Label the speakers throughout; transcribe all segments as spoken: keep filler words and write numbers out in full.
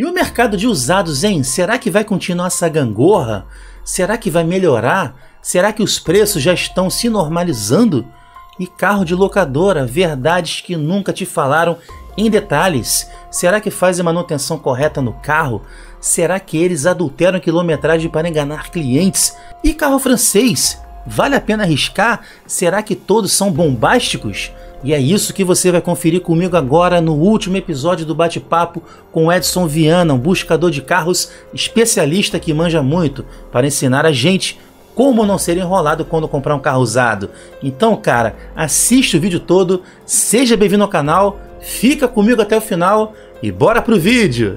Speaker 1: E o mercado de usados, hein? Será que vai continuar essa gangorra? Será que vai melhorar? Será que os preços já estão se normalizando? E carro de locadora, verdades que nunca te falaram em detalhes. Será que fazem manutenção correta no carro? Será que eles adulteram quilometragem para enganar clientes? E carro francês? Vale a pena arriscar? Será que todos são bombásticos? E é isso que você vai conferir comigo agora no último episódio do Bate-Papo com Edson Viana, um buscador de carros especialista que manja muito, para ensinar a gente como não ser enrolado quando comprar um carro usado. Então, cara, assiste o vídeo todo, seja bem-vindo ao canal, fica comigo até o final e bora pro vídeo!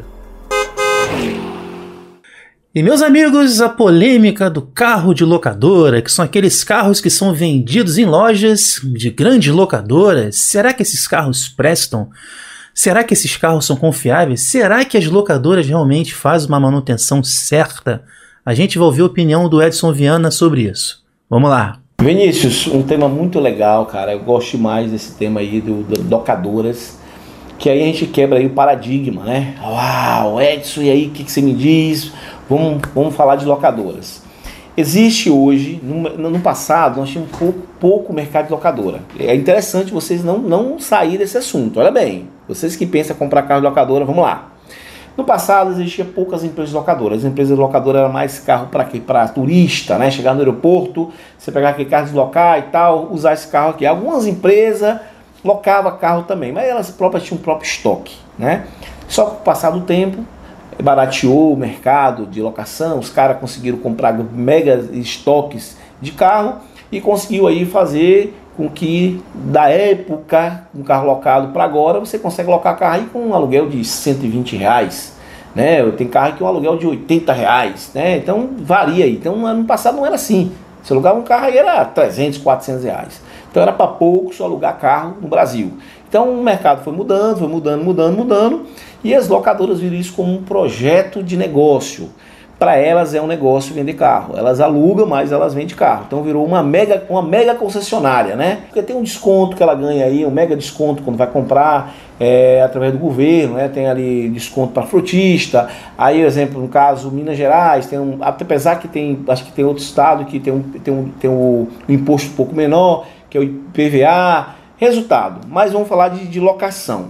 Speaker 1: E meus amigos, a polêmica do carro de locadora, que são aqueles carros que são vendidos em lojas de grandes locadoras, será que esses carros prestam? Será que esses carros são confiáveis? Será que as locadoras realmente fazem uma manutenção certa? A gente vai ouvir a opinião do Edson Viana sobre isso. Vamos lá.
Speaker 2: Vinícius, um tema muito legal, cara. Eu gosto mais desse tema aí do, do locadoras, que aí a gente quebra aí o paradigma, né? Uau, Edson, e aí o que, que você me diz? Vamos, vamos falar de locadoras. Existe hoje, no, no passado, nós tínhamos pouco, pouco mercado de locadora. É interessante vocês não, não saírem desse assunto. Olha bem, vocês que pensam em comprar carro de locadora, vamos lá. No passado existia poucas empresas locadoras. As empresas locadoras eram mais carro para quê? Para turista, né? Chegar no aeroporto, você pegar aquele carro, deslocar e tal, usar esse carro aqui. Algumas empresas locavam carro também, mas elas próprias tinham um próprio estoque, né? Só que com o passar do tempo, barateou o mercado de locação, os caras conseguiram comprar mega estoques de carro e conseguiu aí fazer com que da época, um carro locado para agora, você consegue locar carro aí com um aluguel de cento e vinte reais, né? Tem carro que é um aluguel de oitenta reais, né? Então varia aí. Então ano passado não era assim. Você alugava um carro aí era trezentos, quatrocentos reais. Então era para poucos alugar carro no Brasil. Então o mercado foi mudando, foi mudando, mudando, mudando. E as locadoras viram isso como um projeto de negócio. Para elas é um negócio vender carro. Elas alugam, mas elas vendem carro. Então virou uma mega, uma mega concessionária, né? Porque tem um desconto que ela ganha aí, um mega desconto quando vai comprar é, através do governo, né? Tem ali desconto para frutista. Aí, exemplo, no caso, Minas Gerais, tem um, apesar que tem, acho que tem outro estado que tem um, tem um, tem um, um imposto um pouco menor, que é o I P V A. Resultado, mas vamos falar de, de locação.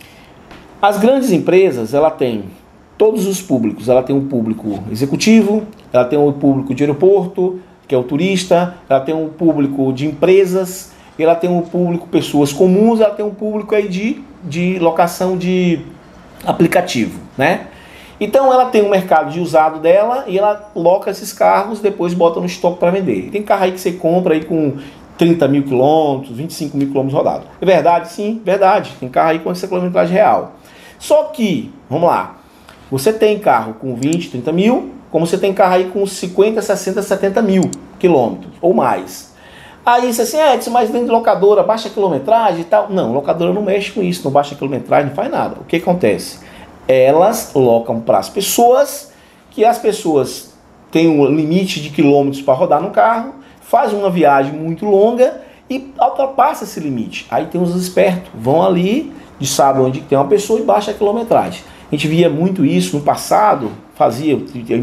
Speaker 2: As grandes empresas, ela tem todos os públicos. Ela tem um público executivo, ela tem um público de aeroporto, que é o turista, ela tem um público de empresas, ela tem um público pessoas comuns, ela tem um público aí de, de locação de aplicativo, né? Então ela tem um mercado de usado dela e ela loca esses carros, depois bota no estoque para vender. Tem carro aí que você compra aí com trinta mil quilômetros, vinte e cinco mil quilômetros rodados. É verdade? Sim, verdade. Tem carro aí com essa quilometragem real. Só que, vamos lá, você tem carro com vinte, trinta mil, como você tem carro aí com cinquenta, sessenta, setenta mil quilômetros ou mais. Aí você assim, é, mas dentro de locadora, baixa quilometragem e tal. Não, locadora não mexe com isso, não baixa quilometragem, não faz nada. O que acontece? Elas locam para as pessoas, que as pessoas têm um limite de quilômetros para rodar no carro, faz uma viagem muito longa e ultrapassa esse limite. Aí tem os espertos, vão ali, de sabe onde tem uma pessoa e baixa a quilometragem. A gente via muito isso no passado, fazia,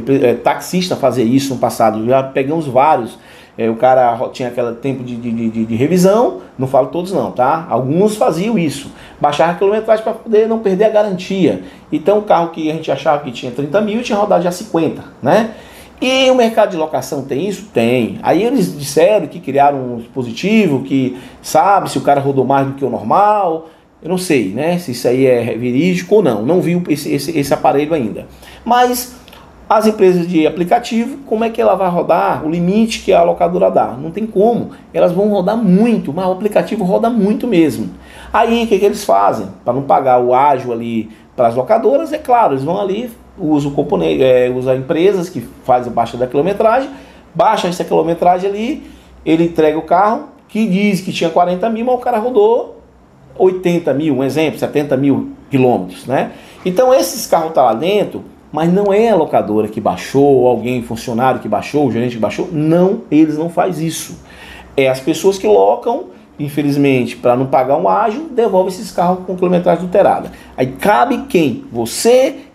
Speaker 2: taxista fazia isso no passado, já pegamos vários. É, o cara tinha aquele tempo de, de, de, de revisão, não falo todos não, tá? Alguns faziam isso, baixavam a quilometragem para poder não perder a garantia. Então o carro que a gente achava que tinha trinta mil tinha rodado já cinquenta, né? E o mercado de locação tem isso? Tem. Aí eles disseram que criaram um dispositivo que sabe se o cara rodou mais do que o normal. Eu não sei, né, se isso aí é verídico ou não. Não vi esse, esse, esse aparelho ainda. Mas as empresas de aplicativo, como é que ela vai rodar? O limite que a locadora dá? Não tem como. Elas vão rodar muito, mas o aplicativo roda muito mesmo. Aí o que, que eles fazem? Para não pagar o ágio ali para as locadoras, é claro, eles vão ali, usam o componente, é, usam empresas que fazem a baixa da quilometragem, baixa essa quilometragem ali, ele entrega o carro, que diz que tinha quarenta mil, mas o cara rodou oitenta mil, um exemplo, setenta mil quilômetros, né? Então esses carros estão lá dentro, mas não é a locadora que baixou, alguém, funcionário que baixou, o gerente que baixou, não, eles não fazem isso. É as pessoas que locam, infelizmente, para não pagar um ágio, devolve esses carros com quilometragem adulterada. Aí cabe quem? Você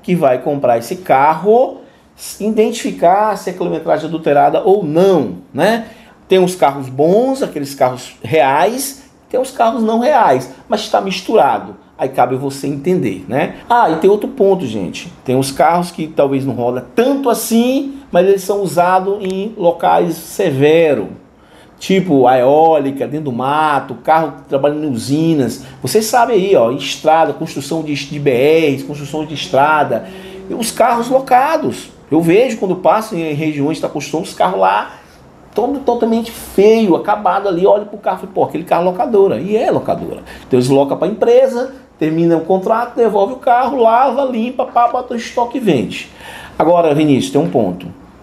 Speaker 2: que vai comprar esse carro identificar se a quilometragem é adulterada ou não, né? Tem os carros bons, aqueles carros reais, tem os carros não reais, mas está misturado. Aí cabe você entender, né? Ah, e tem outro ponto, gente. Tem os carros que talvez não roda tanto assim, mas eles são usados em locais severos. Tipo a eólica, dentro do mato, carro trabalhando em usinas. Vocês sabem aí, ó, estrada, construção de, de B Rs, construção de estrada. E os carros locados. Eu vejo quando passo em regiões que está construindo os carros lá, todo totalmente feio, acabado ali. Olha pro carro e falo, pô, aquele carro é locadora. E é locadora. Então eles locam para a empresa, termina o contrato, devolve o carro, lava, limpa, pá, bota o estoque e vende. Agora, Vinícius, tem um ponto.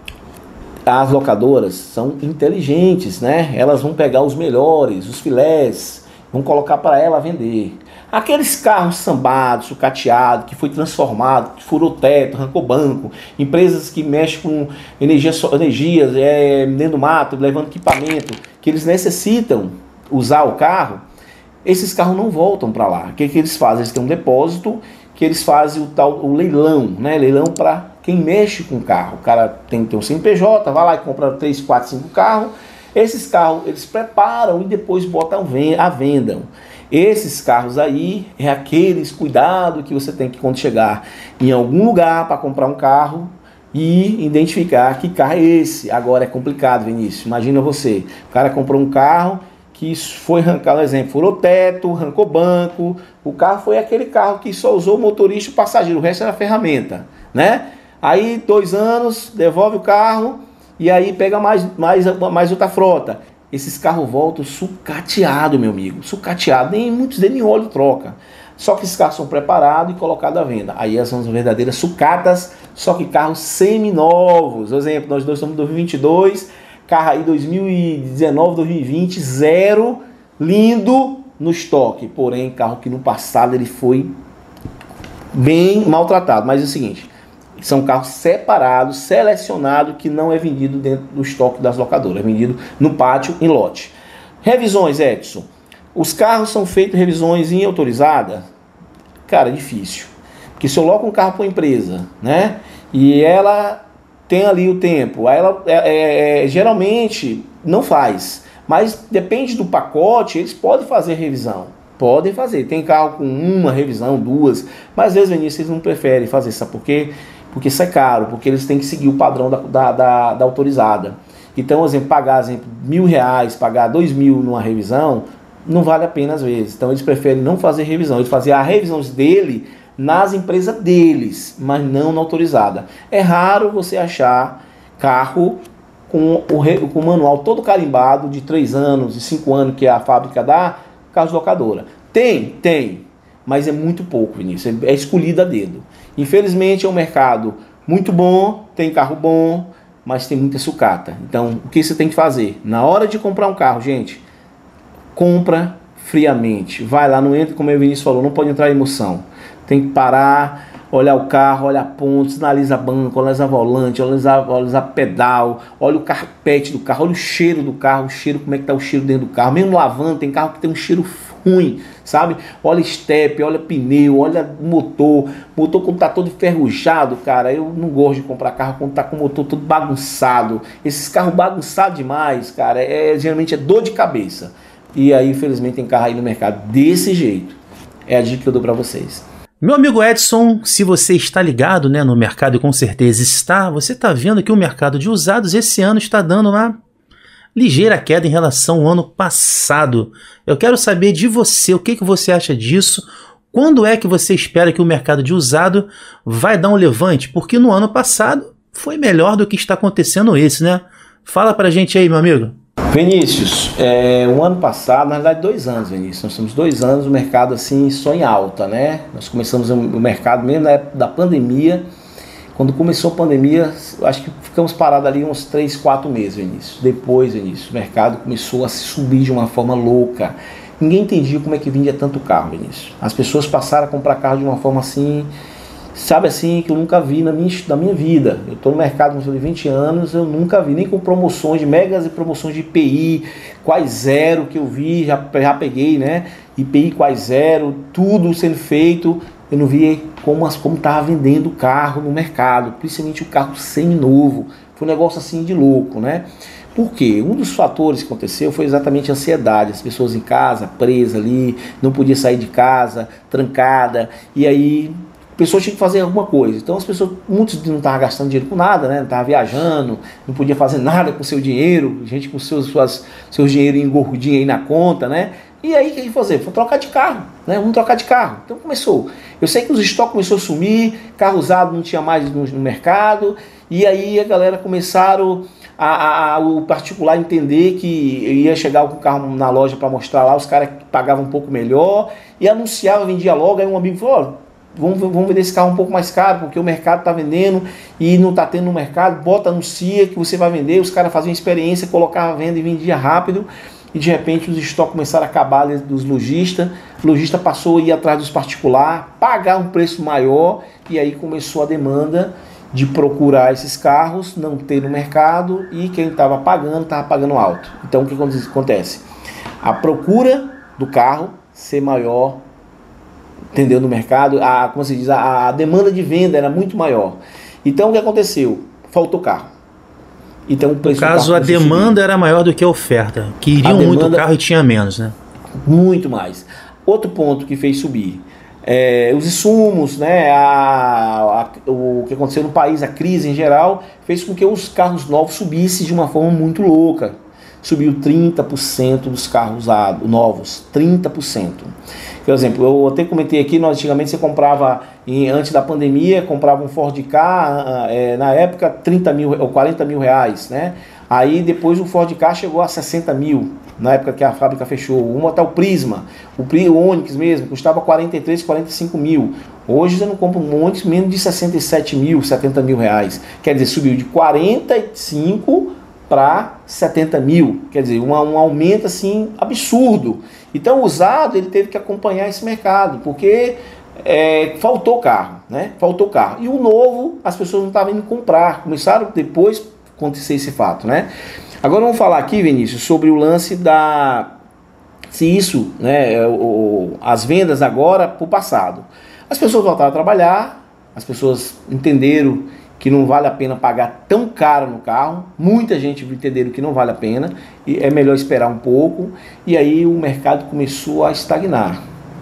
Speaker 2: As locadoras são inteligentes, né? Elas vão pegar os melhores, os filés, vão colocar para ela vender. Aqueles carros sambados, sucateados, que foi transformado, que furou teto, arrancou banco, empresas que mexem com energia, energias é, dentro do mato, levando equipamento, que eles necessitam usar o carro, esses carros não voltam para lá. O que, que eles fazem? Eles têm um depósito que eles fazem o tal o leilão, né? Leilão para quem mexe com o carro. O cara tem que ter um C N P J, vai lá e compra três, quatro, cinco carros. Esses carros eles preparam e depois botam à venda. Esses carros aí é aqueles cuidado que você tem que quando chegar em algum lugar para comprar um carro e identificar que carro é esse. Agora é complicado, Vinícius. Imagina você, o cara comprou um carro que foi arrancado, por exemplo, furou teto, arrancou banco. O carro foi aquele carro que só usou o motorista e o passageiro, o resto era ferramenta, né? Aí dois anos, devolve o carro e aí pega mais, mais, mais outra frota. Esses carros voltam sucateados, meu amigo, sucateado, nem muitos deles nem óleo troca. Só que esses carros são preparados e colocados à venda. Aí são as verdadeiras sucatas, só que carros seminovos. Por exemplo, nós dois estamos em dois mil e vinte e dois, carro aí dois mil e dezenove, dois mil e vinte, zero, lindo no estoque. Porém, carro que no passado ele foi bem maltratado. Mas é o seguinte, são carros separados, selecionados, que não é vendido dentro do estoque das locadoras, é vendido no pátio, em lote. Revisões, Edson. Os carros são feitos revisões em autorizada? Cara, é difícil. Porque se eu loco um carro para uma empresa, né? E ela tem ali o tempo, aí ela é, é, geralmente não faz. Mas depende do pacote, eles podem fazer revisão. Podem fazer. Tem carro com uma revisão, duas. Mas às vezes, Vinícius, eles não preferem fazer. Sabe por quê? Porque isso é caro. Porque eles têm que seguir o padrão da, da, da, da autorizada. Então, por exemplo, pagar exemplo, mil reais, pagar dois mil numa revisão, não vale a pena às vezes. Então eles preferem não fazer revisão. Eles fazem a revisão dele nas empresas deles, mas não na autorizada. É raro você achar carro com o, com o manual todo carimbado de três anos e cinco anos que a fábrica dá, carros locadora. Tem, tem, mas é muito pouco, Vinícius. É escolhido a dedo. Infelizmente é um mercado muito bom, tem carro bom, mas tem muita sucata. Então o que você tem que fazer? Na hora de comprar um carro, gente, compra friamente. Vai lá, não entra, como o Vinícius falou, não pode entrar em emoção. Tem que parar, olhar o carro, olhar pontos, analisa banco, analisa volante, analisa, analisa pedal, olha o carpete do carro, olha o cheiro do carro, o cheiro, como é que tá o cheiro dentro do carro. Mesmo lavando, tem carro que tem um cheiro ruim, sabe? Olha step, olha pneu, olha motor, motor quando tá todo enferrujado, cara. Eu não gosto de comprar carro quando tá com o motor todo bagunçado. Esses carros bagunçados demais, cara, é, geralmente é dor de cabeça. E aí, infelizmente, tem carro aí no mercado desse jeito. É a dica que eu dou para vocês.
Speaker 1: Meu amigo Edson, se você está ligado, né, no mercado, e com certeza está, você está vendo que o mercado de usados esse ano está dando uma ligeira queda em relação ao ano passado. Eu quero saber de você, o que, que você acha disso? Quando é que você espera que o mercado de usado vai dar um levante? Porque no ano passado foi melhor do que está acontecendo esse, né? Fala pra gente aí, meu amigo.
Speaker 2: Vinícius, é, um ano passado, na verdade dois anos, Vinícius, nós temos dois anos o mercado assim só em alta, né? Nós começamos o mercado mesmo na época da pandemia. Quando começou a pandemia, acho que ficamos parados ali uns três, quatro meses, Vinícius. Depois, Vinícius, o mercado começou a se subir de uma forma louca. Ninguém entendia como é que vinha tanto carro, Vinícius. As pessoas passaram a comprar carro de uma forma assim, sabe assim, que eu nunca vi na minha, na minha vida. Eu estou no mercado há vinte anos, eu nunca vi, nem com promoções de megas e promoções de I P I, quase zero que eu vi, já, já peguei, né? I P I quase zero, tudo sendo feito. Eu não vi como as, como estava vendendo o carro no mercado, principalmente o carro seminovo. Foi um negócio assim de louco, né? Por quê? Um dos fatores que aconteceu foi exatamente a ansiedade, as pessoas em casa, presas ali, não podia sair de casa, trancada, e aí a pessoa tinha que fazer alguma coisa. Então as pessoas, muitos não estavam gastando dinheiro com nada, né? Não estavam viajando, não podia fazer nada com seu dinheiro, gente com seus, suas, seus dinheiro engordinho aí na conta, né? E aí o que a gente fazer? Foi trocar de carro, né? Vamos trocar de carro. Então começou. Eu sei que os estoques começaram a sumir, carro usado não tinha mais no, no mercado, e aí a galera começaram a, a, a, o particular entender que ia chegar com o carro na loja para mostrar lá, os caras pagavam um pouco melhor, e anunciava, vendia logo, aí um amigo falou, ó, vamos, vamos vender esse carro um pouco mais caro, porque o mercado está vendendo e não está tendo no mercado, bota, anuncia que você vai vender, os caras faziam experiência, colocavam a venda e vendia rápido, e de repente os estoques começaram a acabar dos lojistas, o lojista passou a ir atrás dos particulares, pagar um preço maior, e aí começou a demanda de procurar esses carros, não ter no mercado, e quem estava pagando, estava pagando alto. Então o que acontece? A procura do carro ser maior, entendeu, no mercado, a, como se diz, a, a demanda de venda era muito maior. Então o que aconteceu? Faltou carro. Então, o preço
Speaker 1: no caso, a demanda era maior do que a oferta. Queriam muito carro e tinha menos, né?
Speaker 2: Muito mais. Outro ponto que fez subir, é, os insumos, né, a, a, o que aconteceu no país, a crise em geral, fez com que os carros novos subissem de uma forma muito louca. Subiu trinta por cento dos carros usados, novos, trinta por cento. Por exemplo, eu até comentei aqui, nós antigamente você comprava, em, antes da pandemia, comprava um Ford Ka, é, na época trinta mil ou quarenta mil reais, né? Aí depois o Ford Ka chegou a sessenta mil, na época que a fábrica fechou. Um até o Prisma, o, o Onix mesmo, custava quarenta e três, quarenta e cinco mil. Hoje você não compra um Onix menos de sessenta e sete mil, setenta mil reais. Quer dizer, subiu de quarenta e cinco para setenta mil, quer dizer, um, um aumento assim absurdo. Então o usado ele teve que acompanhar esse mercado, porque é, faltou carro, né? Faltou carro. E o novo, as pessoas não estavam indo comprar, começaram depois acontecer esse fato, né? Agora vamos falar aqui, Vinícius, sobre o lance da se isso, né, o, as vendas agora para o passado. As pessoas voltaram a trabalhar, as pessoas entenderam que não vale a pena pagar tão caro no carro, muita gente entenderam que não vale a pena, e é melhor esperar um pouco, e aí o mercado começou a estagnar.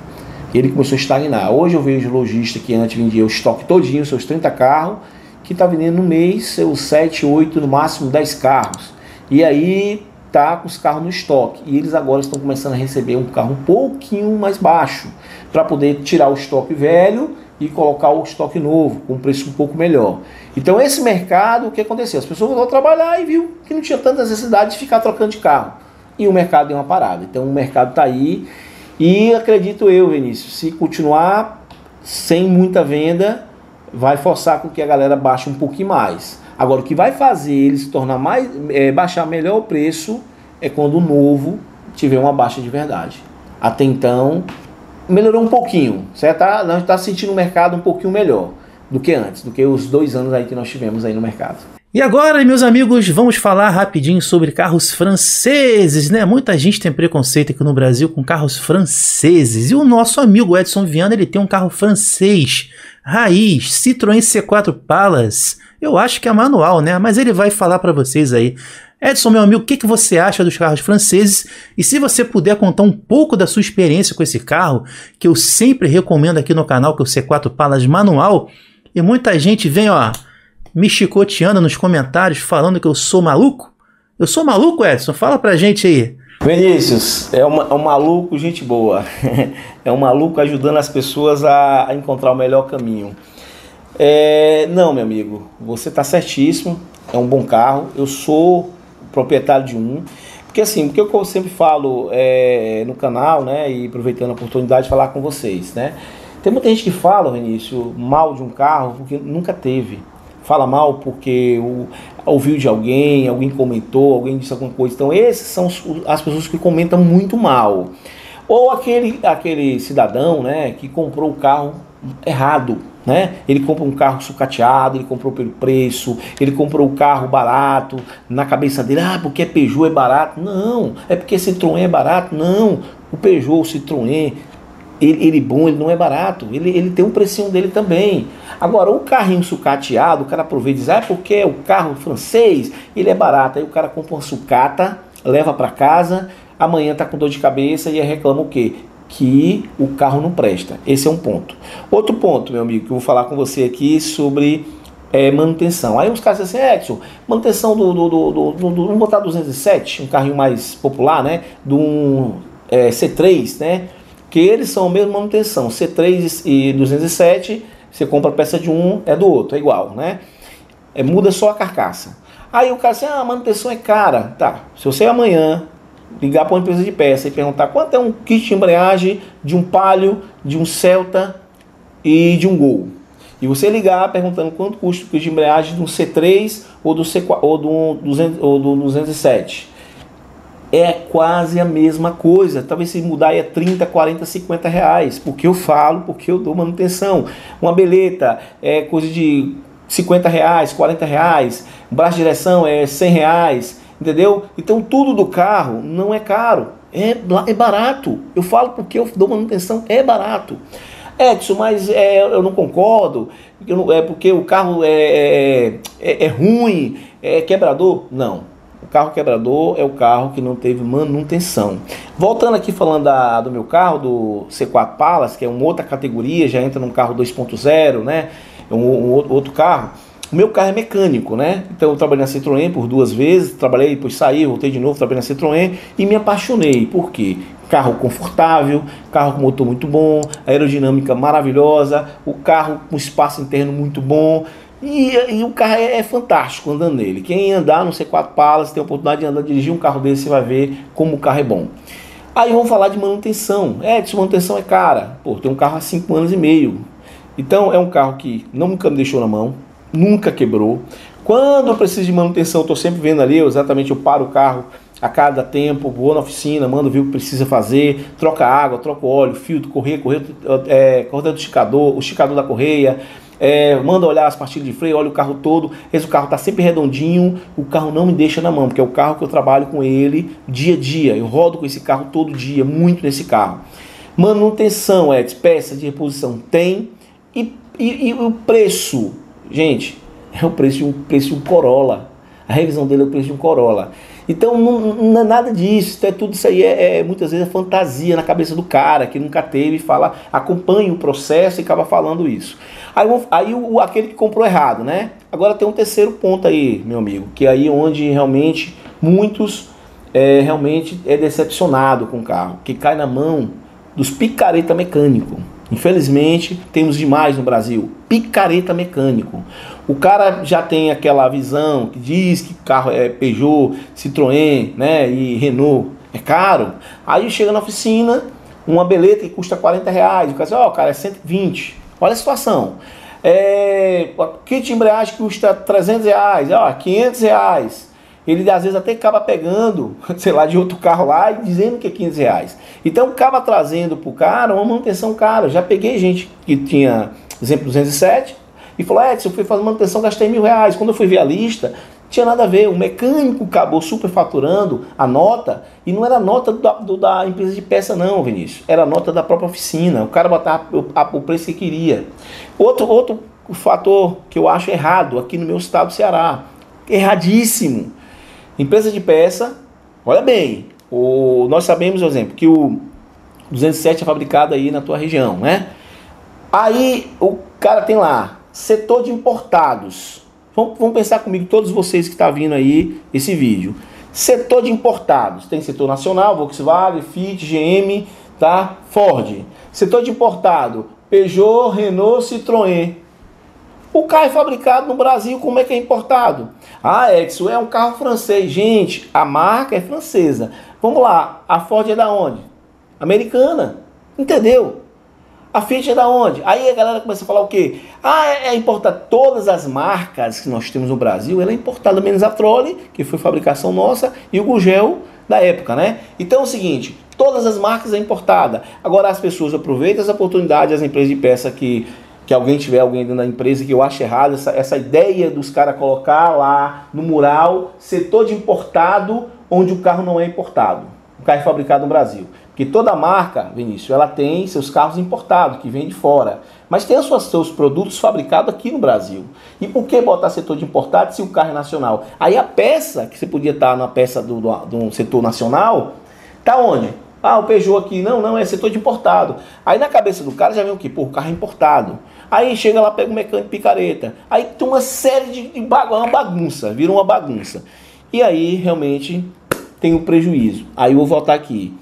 Speaker 2: Ele começou a estagnar. Hoje eu vejo lojista que antes vendia o estoque todinho, seus trinta carros, que está vendendo no mês seus sete, oito, no máximo dez carros. E aí tá com os carros no estoque, e eles agora estão começando a receber um carro um pouquinho mais baixo, para poder tirar o estoque velho e colocar o estoque novo, com um preço um pouco melhor. Então esse mercado, o que aconteceu? As pessoas voltaram a trabalhar e viu que não tinha tanta necessidade de ficar trocando de carro. E o mercado deu uma parada. Então o mercado está aí. E acredito eu, Vinícius, se continuar sem muita venda, vai forçar com que a galera baixe um pouquinho mais. Agora o que vai fazer ele se tornar mais, é, baixar melhor o preço é quando o novo tiver uma baixa de verdade. Até então melhorou um pouquinho, certo? Tá, nós está sentindo o mercado um pouquinho melhor do que antes, do que os dois anos aí que nós tivemos aí no mercado.
Speaker 1: E agora, meus amigos, vamos falar rapidinho sobre carros franceses, né? Muita gente tem preconceito aqui no Brasil com carros franceses. E o nosso amigo Edson Viana, ele tem um carro francês, raiz, Citroën C quatro Palace. Eu acho que é manual, né? Mas ele vai falar para vocês aí. Edson, meu amigo, o que, que você acha dos carros franceses? E se você puder contar um pouco da sua experiência com esse carro, que eu sempre recomendo aqui no canal, que é o C quatro Palace manual. E muita gente vem, ó, me chicoteando nos comentários, falando que eu sou maluco. Eu sou maluco, Edson? Fala pra gente aí.
Speaker 2: Vinícius, é, uma, é um maluco gente boa. É um maluco ajudando as pessoas a, a encontrar o melhor caminho. É, não, meu amigo, você tá certíssimo. É um bom carro. Eu sou proprietário de um. Porque assim, porque eu sempre falo é, no canal, né, e aproveitando a oportunidade de falar com vocês, né. Tem muita gente que fala, Vinícius, mal de um carro porque nunca teve. Fala mal porque o, ouviu de alguém, alguém comentou, alguém disse alguma coisa. Então esses são as pessoas que comentam muito mal. Ou aquele, aquele cidadão, né, que comprou o carro errado, né? Ele compra um carro sucateado, ele comprou pelo preço, ele comprou o carro barato, na cabeça dele, ah, porque Peugeot é barato. Não, é porque Citroën é barato. Não, o Peugeot, o Citroën, ele, ele bom, ele não é barato, ele, ele tem um precinho dele também. Agora, o carrinho sucateado, o cara aproveita e diz, ah, é porque é o carro francês, ele é barato. Aí o cara compra uma sucata, leva para casa, amanhã tá com dor de cabeça e aí reclama o quê? Que o carro não presta. Esse é um ponto. Outro ponto, meu amigo, que eu vou falar com você aqui sobre é, manutenção. Aí os caras dizem assim, Edson, manutenção do, do, do, do, do, do vamos botar duzentos e sete, um carrinho mais popular, né? Do é, C três, né? Que eles são a mesma manutenção. C três e duzentos e sete, você compra a peça de um, é do outro, é igual, né? É, muda só a carcaça. Aí o cara diz, ah, a manutenção é cara. Tá, se você amanhã ligar para uma empresa de peça e perguntar quanto é um kit de embreagem de um Palio, de um Celta e de um Gol. E você ligar perguntando quanto custa o kit de embreagem de um C três ou do, C quatro, ou do, duzentos, ou do duzentos e sete. É quase a mesma coisa. Talvez se mudar aí é trinta, quarenta, cinquenta reais. Porque eu falo, porque eu dou manutenção. Uma beleta é coisa de cinquenta reais, quarenta reais. Braço de direção é cem reais. Entendeu? Então tudo do carro não é caro, é, é barato. Eu falo porque eu dou manutenção, é barato. Edson, mas é, eu não concordo, eu não, é porque o carro é, é, é ruim, é quebrador. Não, o carro quebrador é o carro que não teve manutenção. Voltando aqui falando da, do meu carro, do C quatro Palace, que é uma outra categoria, já entra num carro dois ponto zero, né? Um, um outro carro. O meu carro é mecânico, né? Então eu trabalhei na Citroën por duas vezes, trabalhei, depois saí, voltei de novo, trabalhei na Citroën e me apaixonei. Por quê? Carro confortável, carro com motor muito bom, aerodinâmica maravilhosa, o carro com espaço interno muito bom e, e o carro é, é fantástico andando nele. Quem andar no C quatro Palace, tem a oportunidade de andar, dirigir um carro desse, você vai ver como o carro é bom. Aí vamos falar de manutenção. É, de manutenção é cara. Pô, tem um carro há cinco anos e meio. Então é um carro que nunca me deixou na mão. Nunca quebrou. Quando eu preciso de manutenção, eu estou sempre vendo ali, eu, exatamente, eu paro o carro a cada tempo, vou na oficina, mando ver o que precisa fazer, troca água, troca óleo, filtro, correia, correia, é, correia do esticador, o esticador da correia, é, manda olhar as pastilhas de freio, olha o carro todo, esse carro está sempre redondinho, o carro não me deixa na mão, porque é o carro que eu trabalho com ele dia a dia, eu rodo com esse carro todo dia, muito nesse carro. Manutenção, é, peça de reposição tem, e, e, e o preço, gente, é o preço de um, preço de um Corolla. A revisão dele é o preço de um Corolla. Então não, não é nada disso. É tudo isso aí é, é muitas vezes é fantasia na cabeça do cara que nunca teve, fala, acompanha o processo e acaba falando isso. Aí, aí o, aquele que comprou errado, né? Agora tem um terceiro ponto aí, meu amigo, que é aí onde realmente muitos é, realmente é decepcionado com o carro, que cai na mão dos picareta mecânico. Infelizmente, temos demais no Brasil, picareta mecânico. O cara já tem aquela visão que diz que carro é Peugeot, Citroën, né, e Renault é caro. Aí chega na oficina, uma beleta que custa quarenta reais, o cara diz, ó, oh, cara, é cento e vinte. Olha a situação. É, kit de embreagem que custa trezentos reais, ó, quinhentos reais. Ele às vezes até acaba pegando, sei lá, de outro carro lá e dizendo que é quinhentos reais. Então acaba trazendo para o cara uma manutenção cara. Já peguei gente que tinha, exemplo, duzentos e sete e falou, Edson, eu fui fazer manutenção, gastei mil reais. Quando eu fui ver a lista, tinha nada a ver. O mecânico acabou superfaturando a nota e não era a nota da, do, da empresa de peça não, Vinícius. Era a nota da própria oficina. O cara botava o, a, o preço que queria. Outro, outro fator que eu acho errado aqui no meu estado do Ceará. Erradíssimo. Empresa de peça, olha bem, o, nós sabemos, por exemplo, que o duzentos e sete é fabricado aí na tua região, né? Aí o cara tem lá, setor de importados. Vamos, vamos pensar comigo, todos vocês que estão vindo aí esse vídeo. Setor de importados, tem setor nacional, Volkswagen, Fiat, G M, tá? Ford. Setor de importado, Peugeot, Renault, Citroën. O carro é fabricado no Brasil, como é que é importado? Ah, Edson, é um carro francês. Gente, a marca é francesa. Vamos lá, a Ford é da onde? Americana. Entendeu? A Fiat é da onde? Aí a galera começa a falar o quê? Ah, é, é importar todas as marcas que nós temos no Brasil, ela é importada, menos a Trolli, que foi fabricação nossa, e o Gugel da época, né? Então é o seguinte, todas as marcas é importada. Agora as pessoas aproveitam as oportunidades, as empresas de peça que... que alguém tiver alguém dentro da empresa, que eu acho errado, essa, essa ideia dos caras colocar lá no mural, setor de importado, onde o carro não é importado. O carro é fabricado no Brasil. Porque toda marca, Vinícius, ela tem seus carros importados, que vêm de fora. Mas tem os seus produtos fabricados aqui no Brasil. E por que botar setor de importado se o carro é nacional? Aí a peça, que você podia estar na peça do, do, do setor nacional, tá onde? Ah, o Peugeot aqui, não, não, é setor de importado. Aí na cabeça do cara já vem o quê? Pô, o carro é importado. Aí chega lá, pega o mecânico picareta. Aí tem uma série de, de bagunça, uma bagunça, vira uma bagunça. E aí realmente tem um prejuízo. Aí eu vou voltar aqui.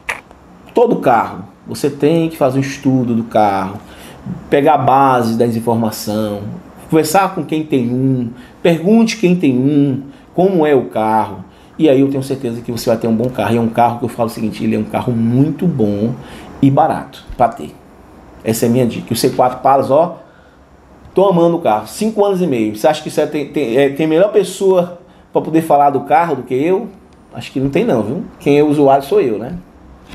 Speaker 2: Todo carro, você tem que fazer um estudo do carro, pegar a base da informação, conversar com quem tem um, pergunte quem tem um, como é o carro. E aí eu tenho certeza que você vai ter um bom carro. E é um carro que eu falo o seguinte, ele é um carro muito bom e barato para ter. Essa é a minha dica. O C quatro Palace, ó, tô amando o carro. Cinco anos e meio. Você acha que você tem, tem, é, tem melhor pessoa para poder falar do carro do que eu? Acho que não tem não, viu? Quem é o usuário sou eu, né?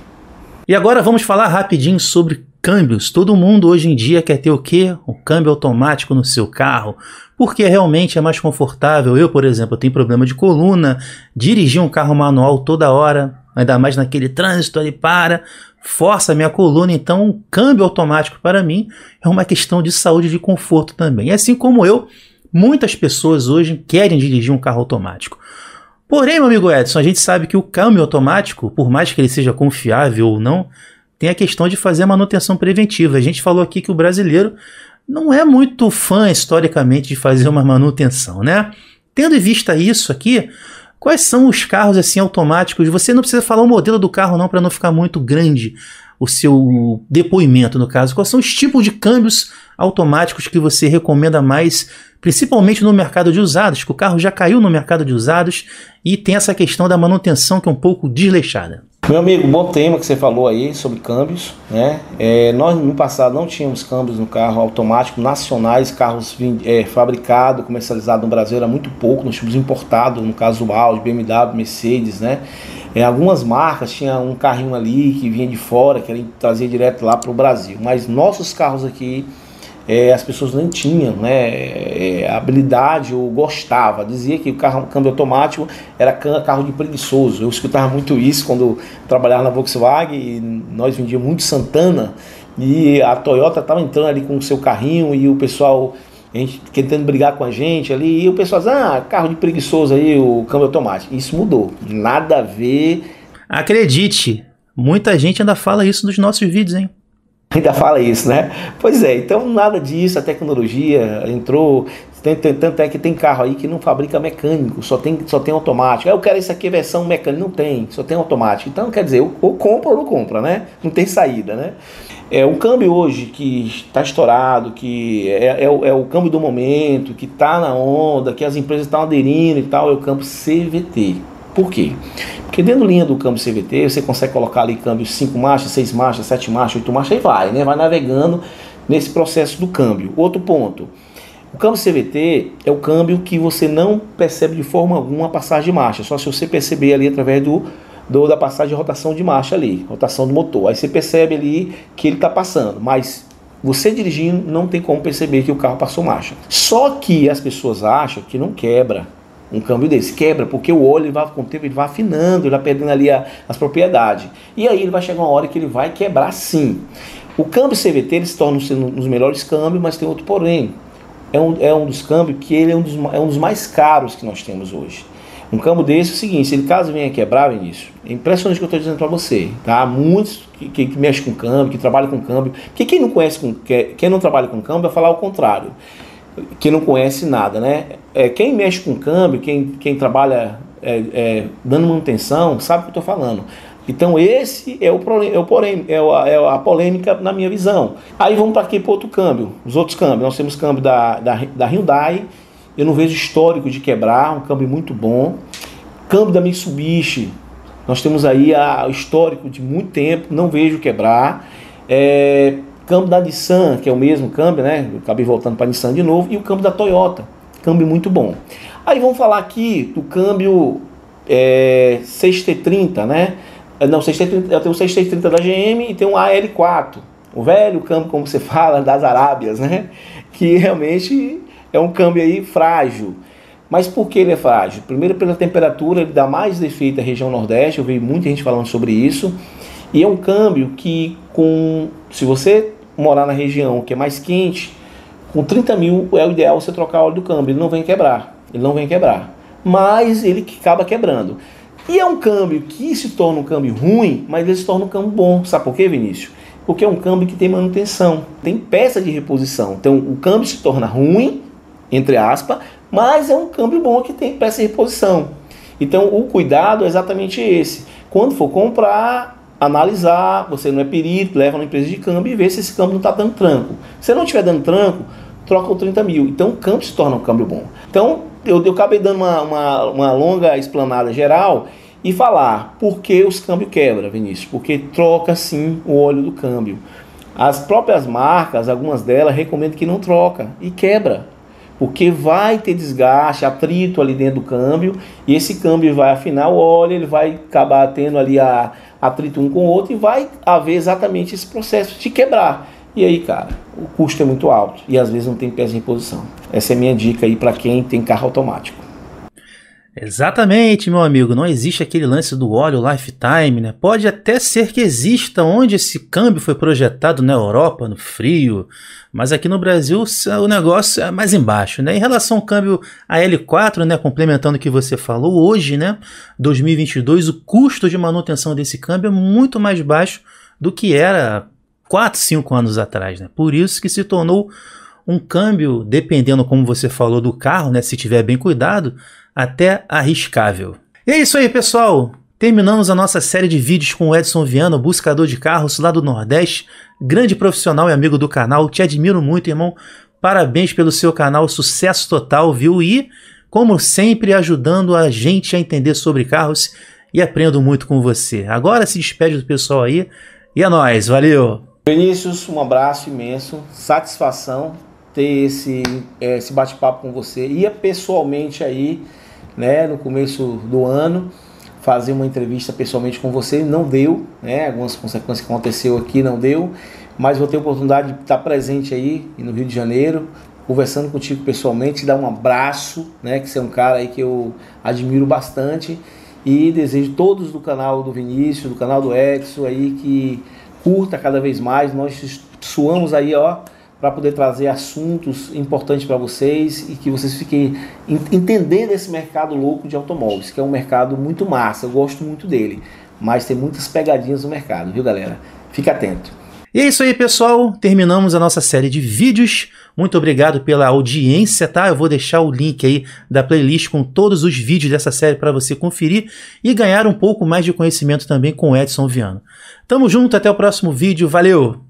Speaker 1: E agora vamos falar rapidinho sobre câmbios. Todo mundo hoje em dia quer ter o quê? O câmbio automático no seu carro, porque realmente é mais confortável. Eu, por exemplo, tenho problema de coluna, dirigir um carro manual toda hora, ainda mais naquele trânsito ali para, força a minha coluna. Então o câmbio automático para mim é uma questão de saúde e de conforto também. E assim como eu, muitas pessoas hoje querem dirigir um carro automático. Porém, meu amigo Edson, a gente sabe que o câmbio automático, por mais que ele seja confiável ou não, tem a questão de fazer a manutenção preventiva. A gente falou aqui que o brasileiro não é muito fã, historicamente, de fazer uma manutenção, né? Tendo em vista isso aqui, quais são os carros assim automáticos? Você não precisa falar o modelo do carro não, para não ficar muito grande o seu depoimento, no caso. Quais são os tipos de câmbios automáticos que você recomenda mais, principalmente no mercado de usados, que o carro já caiu no mercado de usados e tem essa questão da manutenção que é um pouco desleixada?
Speaker 2: Meu amigo, bom tema que você falou aí sobre câmbios, né? É, nós no passado não tínhamos câmbios no carro automático nacionais, carros é, fabricados, comercializados no Brasil era muito pouco, nós tínhamos importado, no caso do Audi, B M W, Mercedes, né? É, algumas marcas tinham um carrinho ali que vinha de fora, que ele trazia direto lá para o Brasil, mas nossos carros aqui, é, as pessoas não tinham, né, é, habilidade ou gostava, dizia que o carro, câmbio automático era carro de preguiçoso. Eu escutava muito isso quando trabalhava na Volkswagen, e nós vendíamos muito Santana, e a Toyota estava entrando ali com o seu carrinho, e o pessoal a gente, tentando brigar com a gente ali, e o pessoal diz, ah, carro de preguiçoso aí, o câmbio automático. Isso mudou, nada a ver.
Speaker 1: Acredite, muita gente ainda fala isso nos nossos vídeos, hein?
Speaker 2: Ainda fala isso, né? Pois é, então nada disso, a tecnologia entrou, tem, tem, tanto é que tem carro aí que não fabrica mecânico, só tem, só tem automático. Eu quero isso aqui, versão mecânica, não tem, só tem automático. Então quer dizer, ou, ou compra ou não compra, né? Não tem saída, né? É, o câmbio hoje que está estourado, que é, é, o, é o câmbio do momento, que está na onda, que as empresas estão aderindo e tal, é o câmbio C V T. Por quê? Porque dentro da linha do câmbio C V T, você consegue colocar ali câmbio cinco marchas, seis marchas, sete marchas, oito marchas, e vai, né? Vai navegando nesse processo do câmbio. Outro ponto, o câmbio C V T é o câmbio que você não percebe de forma alguma a passagem de marcha, só se você perceber ali através do, do, da passagem de rotação de marcha ali, rotação do motor. Aí você percebe ali que ele está passando, mas você dirigindo não tem como perceber que o carro passou marcha. Só que as pessoas acham que não quebra. Um câmbio desse quebra, porque o óleo ele vai, com o tempo ele vai afinando, ele vai perdendo ali a, as propriedades. E aí ele vai chegar uma hora que ele vai quebrar sim. O câmbio C V T ele se torna um dos melhores câmbios, mas tem outro porém. É um, é um dos câmbios que ele é um dos, é um dos mais caros que nós temos hoje. Um câmbio desse é o seguinte, se ele caso venha quebrar, Vinícius, é impressionante o que eu estou dizendo para você, tá? Muitos que, que, que mexem com câmbio, que trabalham com câmbio, porque quem não conhece, com, quem não trabalha com câmbio vai falar o contrário. Que não conhece nada, né? É, quem mexe com câmbio, quem, quem trabalha é, é, dando manutenção, sabe o que eu estou falando. Então esse é o, é, o porém, é, a, é a polêmica na minha visão. Aí vamos para aqui para outro câmbio, os outros câmbios. Nós temos câmbio da, da, da Hyundai, eu não vejo histórico de quebrar, um câmbio muito bom. Câmbio da Mitsubishi, nós temos aí a, o histórico de muito tempo, não vejo quebrar. É, câmbio da Nissan, que é o mesmo câmbio, né? Eu acabei voltando para a Nissan de novo. E o câmbio da Toyota, câmbio muito bom. Aí vamos falar aqui do câmbio é, seis T trinta, né? Não, seis T trinta, eu tenho o seis T trinta da G M e tem um A L quatro. O velho câmbio, como você fala, das Arábias, né? Que realmente é um câmbio aí frágil. Mas por que ele é frágil? Primeiro pela temperatura, ele dá mais defeito à região Nordeste. Eu vi muita gente falando sobre isso. E é um câmbio que, com, se você morar na região que é mais quente, com trinta mil é o ideal você trocar o óleo do câmbio. Ele não vem quebrar, ele não vem quebrar, mas ele que acaba quebrando. E é um câmbio que se torna um câmbio ruim, mas ele se torna um câmbio bom. Sabe por quê, Vinícius? Porque é um câmbio que tem manutenção, tem peça de reposição. Então o câmbio se torna ruim, entre aspas, mas é um câmbio bom que tem peça de reposição. Então o cuidado é exatamente esse. Quando for comprar, analisar, você não é perito, leva na empresa de câmbio e vê se esse câmbio não está dando tranco. Se não estiver dando tranco, troca o trinta mil. Então o câmbio se torna um câmbio bom. Então eu, eu acabei dando uma, uma, uma longa explanada geral e falar por que os câmbios quebram, Vinícius. Porque troca sim o óleo do câmbio. As próprias marcas, algumas delas, recomendam que não troca e quebra. Porque vai ter desgaste, atrito ali dentro do câmbio, e esse câmbio vai afinar o óleo, ele vai acabar tendo ali a, atrito um com o outro, e vai haver exatamente esse processo de quebrar. E aí, cara, o custo é muito alto, e às vezes não tem peça de reposição. Essa é a minha dica aí para quem tem carro automático.
Speaker 1: Exatamente, meu amigo, não existe aquele lance do óleo lifetime, né? Pode até ser que exista onde esse câmbio foi projetado na Europa, no frio, mas aqui no Brasil o negócio é mais embaixo, né? Em relação ao câmbio A L quatro, né, complementando o que você falou, hoje, né, dois mil e vinte e dois, o custo de manutenção desse câmbio é muito mais baixo do que era quatro, cinco anos atrás, né? Por isso que se tornou um câmbio, dependendo como você falou do carro, né, se tiver bem cuidado, até arriscável. E é isso aí, pessoal. Terminamos a nossa série de vídeos com o Edson Viana, buscador de carros lá do Nordeste, grande profissional e amigo do canal. Te admiro muito, irmão. Parabéns pelo seu canal, sucesso total, viu? E, como sempre, ajudando a gente a entender sobre carros, e aprendo muito com você. Agora se despede do pessoal aí e é nóis, valeu!
Speaker 2: Vinícius, um abraço imenso, satisfação ter esse, esse bate-papo com você. Ia pessoalmente aí, né, no começo do ano, fazer uma entrevista pessoalmente com você, não deu, né, algumas consequências que aconteceu aqui não deu, mas vou ter a oportunidade de estar presente aí no Rio de Janeiro, conversando contigo pessoalmente, dar um abraço, né, que você é um cara aí que eu admiro bastante, e desejo todos do canal do Vinícius, do canal do Edson aí, que curta cada vez mais. Nós suamos aí, ó, para poder trazer assuntos importantes para vocês e que vocês fiquem entendendo esse mercado louco de automóveis, que é um mercado muito massa, eu gosto muito dele, mas tem muitas pegadinhas no mercado, viu, galera? Fica atento.
Speaker 1: E é isso aí, pessoal, terminamos a nossa série de vídeos. Muito obrigado pela audiência, tá? Eu vou deixar o link aí da playlist com todos os vídeos dessa série para você conferir e ganhar um pouco mais de conhecimento também com o Edson Viana. Tamo junto, até o próximo vídeo, valeu!